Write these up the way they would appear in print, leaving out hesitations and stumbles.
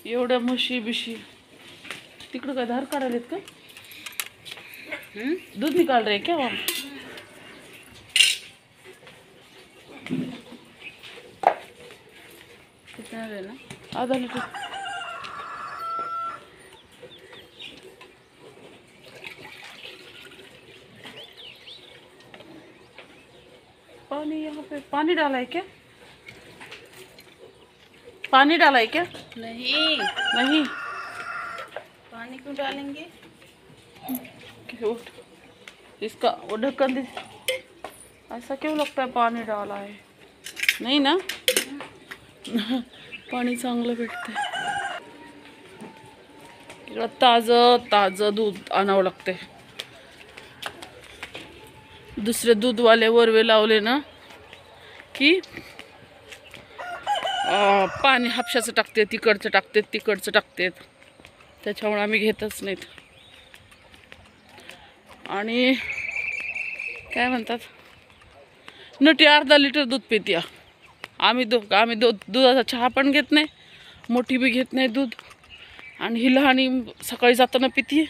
एवढ्या म्हशी बिशी तिकडं काय धार काढायलेत का? दूध निकाल रहे क्या वहाँ? कितना लेना? आधा लीटर। पानी यहाँ पे पानी डाला है क्या? पानी डाला है क्या? नहीं नहीं। पानी क्यों डालेंगे? इसका वो ढक्कन दे। ऐसा क्यों लगता है पानी डाला है? नहीं ना? पाणी चांगलं भेटते। ताजं दूध आणावं लागते। दुसरे दूधवाले वरवे लावले ना की पाणी हापशाचं टाकते, तिकडचं टाकते, त्याच्यामुळे आम्ही घेतच नाहीत। आणि काय म्हणतात, नटी अर्धा लिटर दूध पिते। आम्ही दुधाचा चहा पण घेत नाही, मोठी बी घेत नाही दूध। आणि ही लहानी सकाळी जाताना पिते,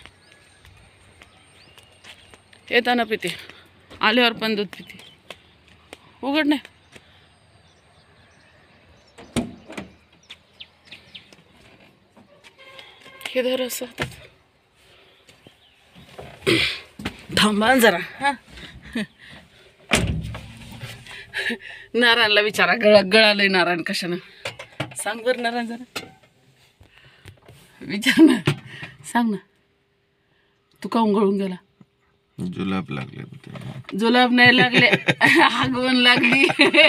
येताना पिते, आल्यावर पण दूध पिते। उघड नाही हे धर असं थांबा जरा। हा नारायणला विचारा, गळालंय नारायण कशानं? सांग बरं नारायण, जरा विचार ना, सांग ना, तू काऊन गळून गेला? जुलाब लागले। जुलाब नाही लागले, आगवण लागली।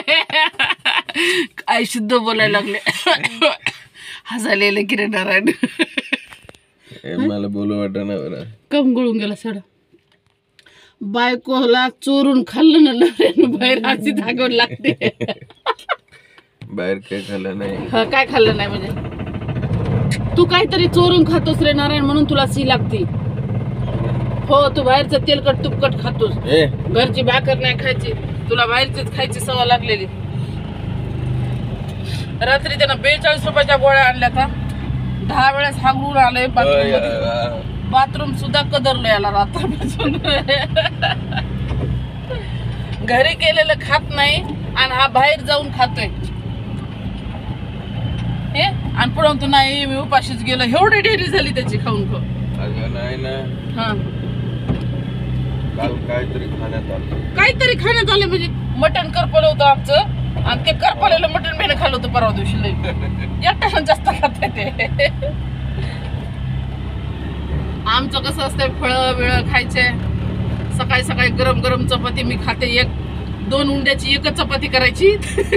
काय शुद्ध बोलायला लागले। हसायला की रे नारायण। मला बोलू वाटना बरं। कम गळून गेला सडा? बायकोला चोरून खाल्लं ना नवऱ्यानं, बाहेर अशी धागवण लागते। बाहेर काय खाल्लं नाही? हा, काय खाल्लं नाही म्हणजे? तू काहीतरी चोरून खातोस रे नारायण, म्हणून तुला सी लागते। हो, तू बाहेरचं तेलकट तुपकट खातोस, घरची भाकर नाही खायची, तुला बाहेरचीच खायची सवय लागलेली। रात्री त्यानं 42 रुपयाच्या गोळ्या आणल्या का, 10 वेळेस हागून आलंय। बाथरूम सुद्धा कदरलो याला रात्रपासून। घरी केलेलं खात नाही आणि हा बाहेर जाऊन खातोय। हे आणि पुढे तू नाही, मी उपाशीच गेलो, एवढी डेरी झाली त्याची खाऊन खाऊन। अगं नाही ना, हा, काल काहीतरी खाण्यात आलं म्हणजे मटण करपलं होतं आमचं, आणि ते करपलेलं मटण मी खाल्लं होतं परवा दिवशी। लई एकट्यानं जास्त खात ते। आमचं कसं असतंय, फळं बिळं खायचे, सकाळी सकाळी गरम गरम चपाती मी खाते, 2 उंड्याची एकच चपाती करायची।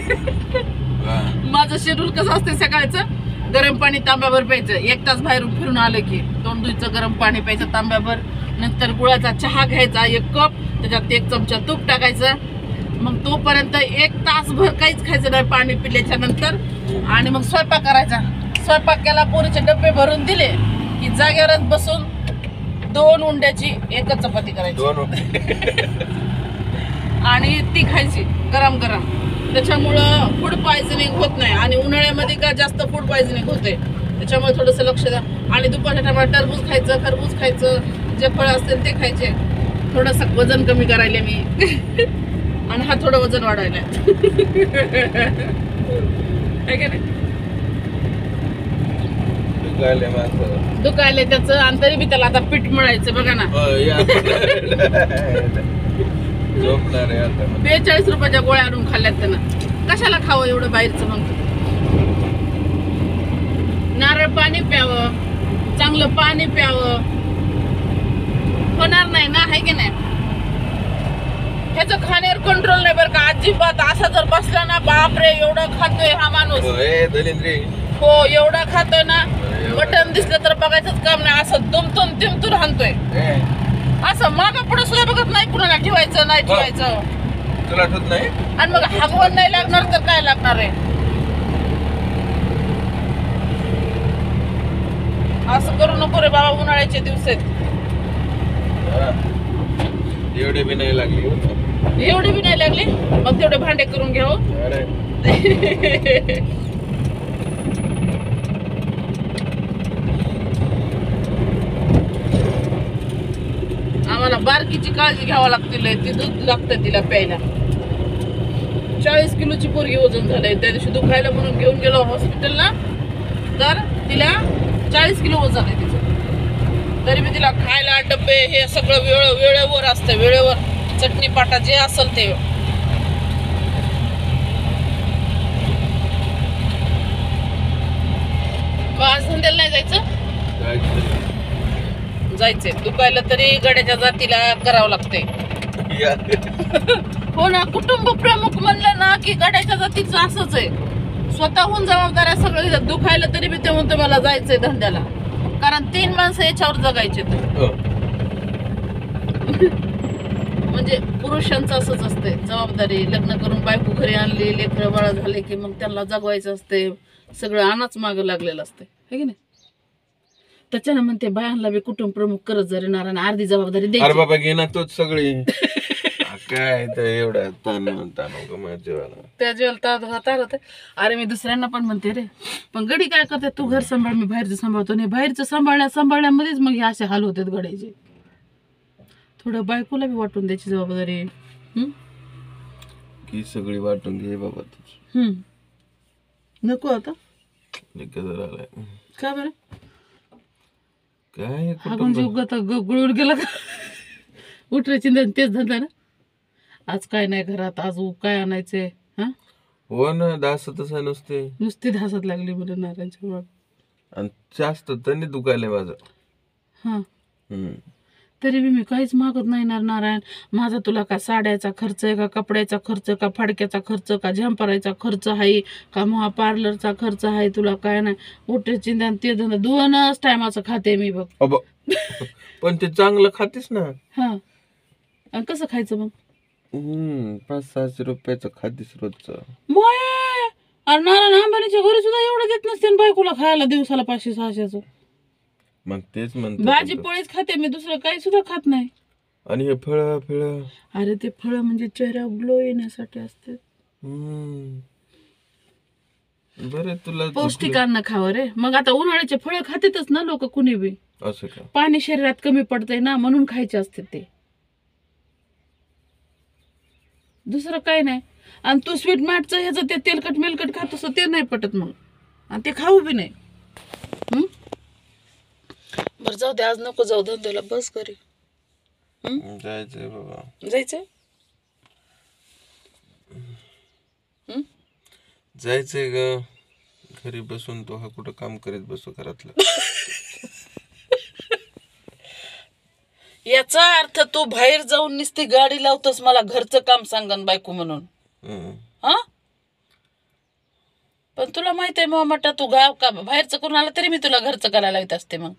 माझं शेड्यूल कसं असते, सकाळचं गरम पाणी तांब्याभर प्यायचं, 1 तास बाहेरून फिरून आलं की तोंड धुयचं, गरम पाणी प्यायचं तांब्याभर, नंतर गुळाचा चहा घ्यायचा 1 कप, त्याच्यात 1 चमचा तूप टाकायचं, मग तोपर्यंत 1 तासभर काहीच खायचं नाही पाणी पिल्याच्या नंतर। आणि मग स्वयंपाक करायचा, स्वयंपाक केला, पोरीचे डबे भरून दिले की जागेवरच बसून 2 उंड्याची एकच चपाती करायची आणि ती खायची गरम गरम। त्याच्यामुळं फूड पॉयझनिंग होत नाही, आणि उन्हाळ्यामध्ये का जास्त फूड पॉयझनिंग होते, त्याच्यामुळे थोडंसं लक्ष द्या। आणि दुपारच्या टायमाला टरबूज खायचं, खरबूज खायचं, जे फळं असतील ते खायचे। थोडंसं वजन कमी करायला मी, आणि हा थोडं वजन वाढायला आहे का नाही? दुखायले त्याचं, आणि तरी बी त्याला आता पीठ मळायचं बघा ना। 42 रुपयाच्या गोळ्या आणून खाल्ल्यात त्यानं, कशाला खावं एवढं बाहेरचं? मग नारळ पाणी प्यावं, चांगलं पाणी प्यावं, होणार नाही ना, आहे की नाही? ह्याचं खाण्यावर कंट्रोल नाही बरं का अजिबात। असा जर बसला ना, बापरे एवढं खातोय हा माणूस। हो, एवढा खातोय ना, मटण दिसलं तर बघायचंच काम नाही, असं दुमतून तिमतून हाणतोय, असं मागं पुढे सुद्धा बघत नाही, कुणाला ठेवायचं नाही ठेवायचं, तुला आठवत नाही? आणि मग हागवण नाही लागणार तर काय लागणार आहे? असं करू नको रे बाबा, उन्हाळ्याचे दिवस आहेत। एवढे बी नाही लागली, मग तेवढे भांडे करून घ्यावं। बारकीची काळजी घ्यावं लागते लय. ती दूध लागतं तिला प्यायला. 40 किलोची पोरगी वजन झालंय. त्या दिवशी दुखायला म्हणून घेऊन गेलो हॉस्पिटलला, तर तिला 40 किलो वजन आहे तिचं. तरी मी तिला खायला डब्बे हे सगळं वेळेवर असतं. वेळेवर चटणी पाटा जे असेल ते. आज धंद्याला नाही जायचं? जायचंय. दुखायला तरी गड्याच्या जातीला करावं लागतंय. हो ना, कुटुंब प्रमुख म्हणलं ना की गड्याच्या जातीचं असंच आहे. स्वतःहून जबाबदाऱ्या सगळं. दुखायला तरी मी ते म्हणतो मला जायचंय धंद्याला, कारण 3 माणसं याच्यावर जगायचे. म्हणजे पुरुषांचं असंच असतंय जबाबदारी. लग्न करून बायको घरी आणली, लेकरं बाळा झाले की मग त्यांना जगवायचं असते. सगळं आणाच मागं लागलेलं असते, है की नाही? त्याच्यानं म्हणते बायांना बी कुटुंब प्रमुख करत जरी नारायण अर्धी जबाबदारी द्यायची. अरे बाबा घे ना तोच सगळी. काय तर एवढा ताण जेवायला त्या जेवायला तार होते. अरे मी दुसऱ्यांना पण म्हणते रे, पण गडी काय करते, तू घर सांभाळ मी बाहेरचं सांभाळतो. नाही, बाहेरचं सांभाळण्यामध्येच मग हे असे हाल होतात गड्याचे. थोडं बायकोला बी वाटून द्यायची जबाबदारी. की सगळी वाटून घे बाबा तुझी. नको आता का बरं? काय हागून जीव गुळून गेला का? उठरायची तेच धंदा ना. आज काय नाही घरात, आज काय आणायचंय? हा हो ना, दासतच आहे नुसते. नुसती धासत लागली मला नारायणच्या बाळ. आणि जास्त त्यांनी दुखायलंय माझं. हा तरी बी मी काहीच मागत नाही नारायण. माझा तुला का साड्याचा खर्च आहे का, कपड्याचा खर्च का, फाडक्याचा खर्च का, झंपरायचा खर्च आहे का, महा पार्लरचा खर्च आहे? तुला काय नाही. उठे चिंध्यान ते धंदा 2च टायमाचं खाते मी बघ. पण ते चांगलं खातेस ना. हा आणि कसं खायचं मग? 500-600 रुपयाचं खातेस रोजचं. अरे नारायण अंबानीच्या घरी सुद्धा एवढं देत नसते बायकोला खायला दिवसाला 500-600. मग तेच म्हणतो, भाजी पोळीच खाते मी, दुसरं काही सुद्धा खात नाही. आणि हे फळ अरे ते फळ म्हणजे चेहरा ग्लो येण्यासाठी असते. बरं तुला पौष्टिक अन्न खावं रे. मग आता उन्हाळ्याचे फळ खातेतच ना लोक कुणी बी. असं का? पाणी शरीरात कमी पडतंय ना, म्हणून खायचे असते ते, दुसरं काय नाही. आणि तू स्वीट मार्टचं ह्याचं ते तेलकट मेलकट खातोस ते नाही पटत मग, आणि ते खाऊ बी नाही. बरं जाऊ दे, आज नको जाऊ धंद्याला, बस घरी. जायचंय बाबा, जायचंय. जायचंय ग. घरी बसून तो हा कुठं काम करीत बसू घरातलं. याचा अर्थ तू बाहेर जाऊन नुसती गाडी लावतोस, मला घरचं काम सांगन बायको म्हणून. हा पण तुला माहित आहे मग म्हटलं तू गाव का बाहेरचं करून आला तरी मी तुला घरचं करायला येत असते. मग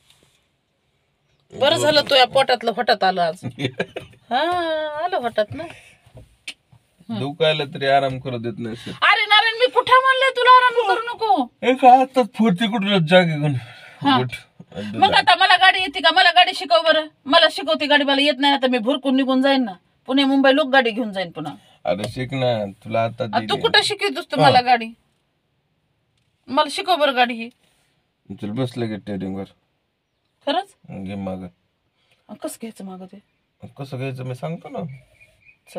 बरं झालं तू या पोटातलं फटात आलं आज. हा आलं फटात ना. दुखायला तरी आराम करू देत नाही. अरे नारायण मी कुठं म्हणलंय तुला आराम करू नको. एक हातात फुरती कुठं जागे घेऊन. मग आता मला गाडी येते का? मला गाडी शिकव बरं. मला शिकवते गाडी, मला येत नाही तर मी भुरकून निघून जाईन ना. पुणे मुंबई लोक गाडी घेऊन जाईन पुन्हा. अरे शिक ना, तुला आता तू कुठं शिकवतोस तू मला गाडी? मला शिकव बरं गाडी ही. चल बसलं गे टेरिंग वर. खरंच घे माग. कसं घ्यायचं माग ते? कसं घ्यायचं मी सांगतो ना. चल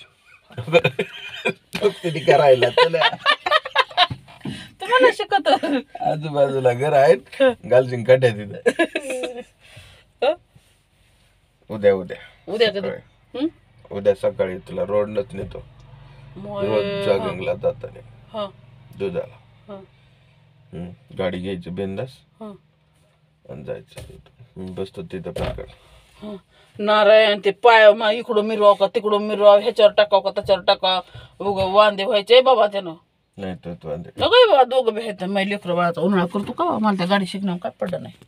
तर करायला चला. तुम्हाला शिकवत. आजूबाजूला घर आहेत, गालजिंग काट्या तिथे. उद्या उद्या कधी? उद्या सकाळी तुला रोडनच नेतो. रोज जॉगिंगला जाताना दुधाला. गाडी घ्यायची बिंदास आणि जायचं. बसतो तिथं पकड. नारायण ते पाय इकडून मिरवाव का तिकडून मिरवाव, ह्याच्यावर टाकाव का त्याच्यावर टाकाव, उग वांदे व्हायचे बाबा त्यानं. नाही तर तू वांदे बाबा दोघं भेट माझ्या लेकरं बाळाचा उन्हाळा करतो का? मला त्या गाडी शिकणं काय पडलं नाही.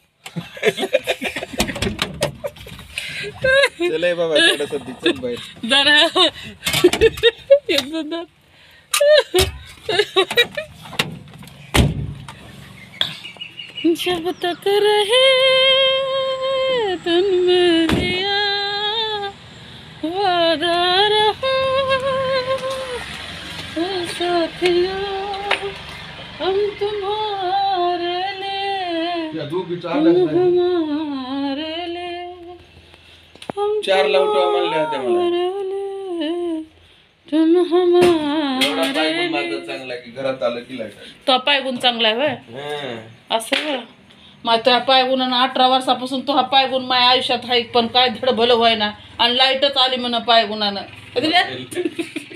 चल बाबा चल बाहेर. जब तक रहे तन में दिया वादा रहा साथिया हम तुम्हारे लिए तुम हमारे लिए. 4ला उठवा म्हणल्या होत्या मला. तुम एवढा पाय पण माझा चांगला की घरात आलं की लाईट. तो पायगुण चांगला आहे होय असं मग त्या पायगुण 18 वर्षापासून तो हा पायगुण माझ्या आयुष्यात आहे पण काय धड भलं व्हाय ना आणि लाईटच आली म्हणा पायगुणानं